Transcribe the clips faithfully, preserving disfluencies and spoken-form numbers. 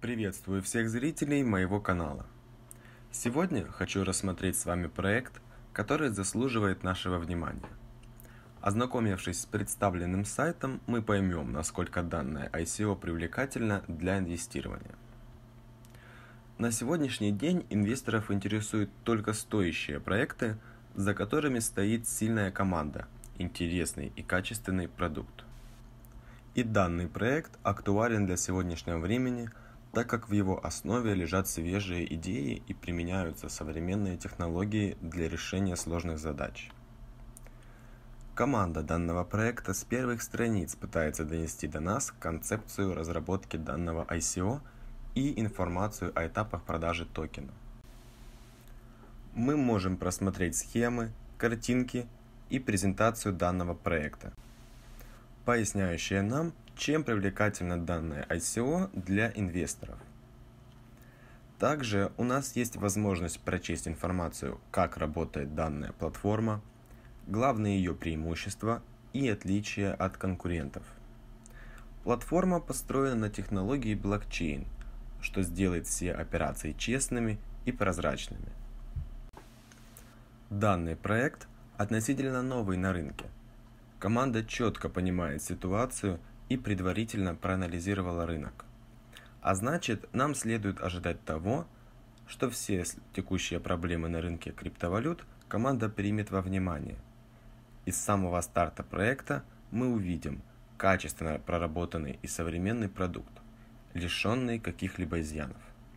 Приветствую всех зрителей моего канала. Сегодня хочу рассмотреть с вами проект, который заслуживает нашего внимания. Ознакомившись с представленным сайтом, мы поймем, насколько данное ай си о привлекательно для инвестирования. На сегодняшний день инвесторов интересуют только стоящие проекты, за которыми стоит сильная команда, интересный и качественный продукт. И данный проект актуален для сегодняшнего времени, так как в его основе лежат свежие идеи и применяются современные технологии для решения сложных задач. Команда данного проекта с первых страниц пытается донести до нас концепцию разработки данного ай си о и информацию о этапах продажи токена. Мы можем просмотреть схемы, картинки и презентацию данного проекта, поясняющие нам, чем привлекательно данное ай си о для инвесторов. Также у нас есть возможность прочесть информацию, как работает данная платформа, главные ее преимущества и отличия от конкурентов. Платформа построена на технологии блокчейн, что сделает все операции честными и прозрачными. Данный проект относительно новый на рынке. Команда четко понимает ситуацию и предварительно проанализировала рынок. А значит, нам следует ожидать того, что все текущие проблемы на рынке криптовалют команда примет во внимание. И с самого старта проекта мы увидим качественно проработанный и современный продукт, лишенный каких-либо изъянов.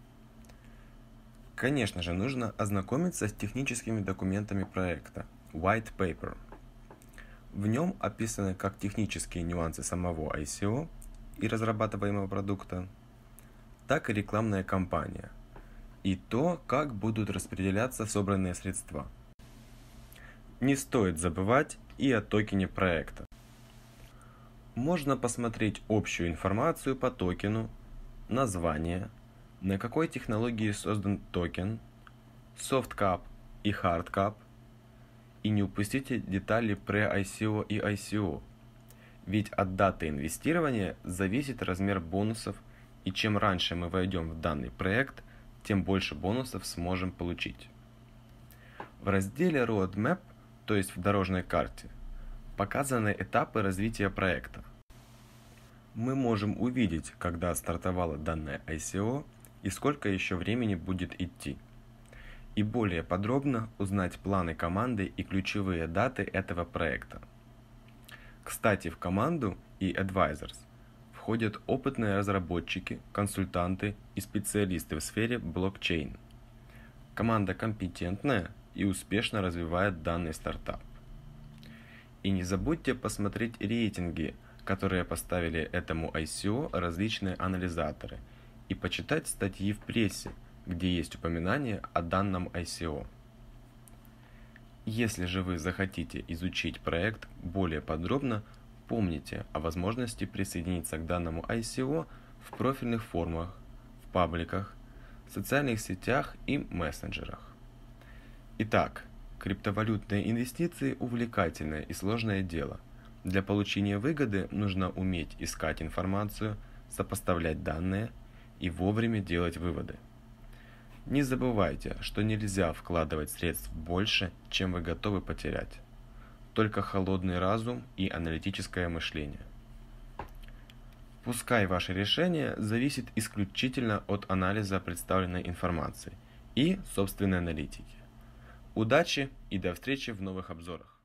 Конечно же, нужно ознакомиться с техническими документами проекта White Paper. В нем описаны как технические нюансы самого ай си о и разрабатываемого продукта, так и рекламная кампания, и то, как будут распределяться собранные средства. Не стоит забывать и о токене проекта. Можно посмотреть общую информацию по токену, название, на какой технологии создан токен, soft-cap и hard-cap, и не упустите детали pre-ай си о и ай си о, ведь от даты инвестирования зависит размер бонусов, и чем раньше мы войдем в данный проект, тем больше бонусов сможем получить. В разделе Roadmap, то есть в дорожной карте, показаны этапы развития проекта. Мы можем увидеть, когда стартовало данное ай си о и сколько еще времени будет идти. И более подробно узнать планы команды и ключевые даты этого проекта. Кстати, в команду и Advisors входят опытные разработчики, консультанты и специалисты в сфере блокчейн. Команда компетентная и успешно развивает данный стартап. И не забудьте посмотреть рейтинги, которые поставили этому ай си о различные анализаторы, и почитать статьи в прессе, где есть упоминание о данном ай си о. Если же вы захотите изучить проект более подробно, помните о возможности присоединиться к данному ай си о в профильных формах, в пабликах, социальных сетях и мессенджерах. Итак, криптовалютные инвестиции – увлекательное и сложное дело. Для получения выгоды нужно уметь искать информацию, сопоставлять данные и вовремя делать выводы. Не забывайте, что нельзя вкладывать средств больше, чем вы готовы потерять. Только холодный разум и аналитическое мышление. Пускай ваше решение зависит исключительно от анализа представленной информации и собственной аналитики. Удачи и до встречи в новых обзорах.